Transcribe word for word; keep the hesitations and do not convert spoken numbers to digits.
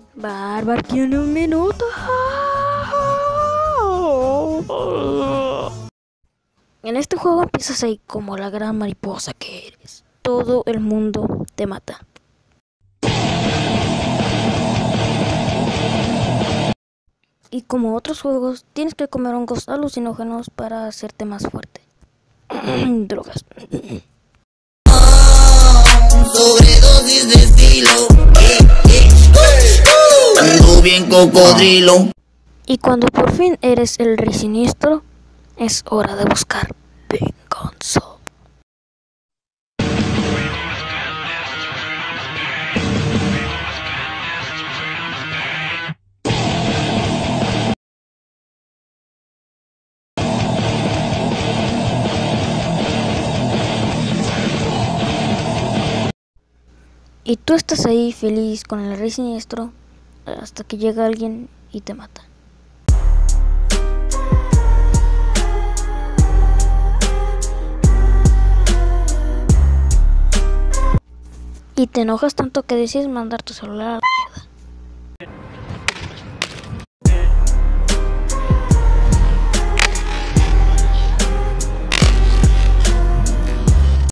Bárbaro, tiene un minuto. En este juego empiezas ahí como la gran mariposa que eres. Todo el mundo te mata. Y como otros juegos, tienes que comer hongos alucinógenos para hacerte más fuerte. Drogas. Sobredosis de estilo. Ando bien cocodrilo. Y cuando por fin eres el rey siniestro, es hora de buscar venganza. Y tú estás ahí feliz con el rey siniestro hasta que llega alguien y te mata. Y te enojas tanto que decides mandar tu celular a la mierda.